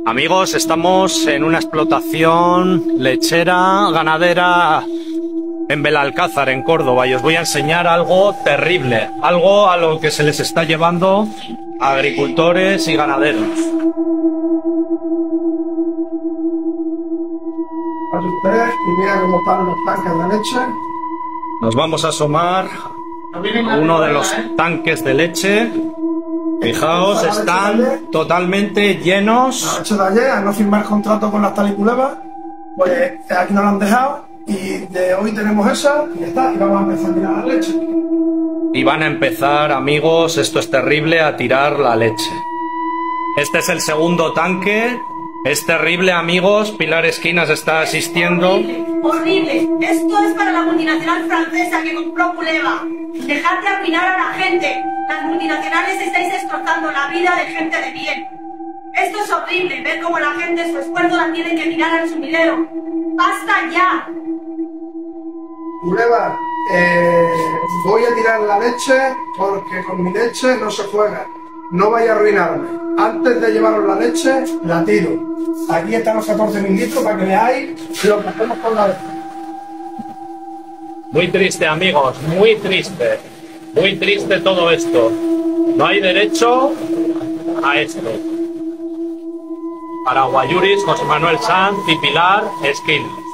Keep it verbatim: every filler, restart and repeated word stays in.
Amigos, estamos en una explotación lechera, ganadera en Belalcázar, en Córdoba, y os voy a enseñar algo terrible, algo a lo que se les está llevando a agricultores y ganaderos. Pase usted y mira cómo están los tanques de leche. Nos vamos a asomar a uno de los tanques de leche. Fijaos, están totalmente llenos. La leche de ayer, al no firmar contrato con las taliculevas, pues aquí nos la han dejado y de hoy tenemos esa y ya está, y vamos a empezar a tirar la leche. Y van a empezar, amigos, esto es terrible, a tirar la leche. Este es el segundo tanque. Es terrible, amigos. Pilar Esquinas está asistiendo. Horrible, horrible. Esto es para la multinacional francesa que compró Culeva. Dejad de arruinar a la gente. Las multinacionales estáis destrozando la vida de gente de bien. Esto es horrible, ver cómo la gente su esfuerzo la tiene que tirar al sumidero. ¡Basta ya! Culeva, eh, voy a tirar la leche porque con mi leche no se juega. No vaya a arruinarme. Antes de llevaros la leche, la tiro. Aquí están los catorce mil litros para que veáis lo que hacemos con la leche. Muy triste, amigos, muy triste. Muy triste todo esto. No hay derecho a esto. Para Guayuris, José Manuel Sanz y Pilar Esquinas.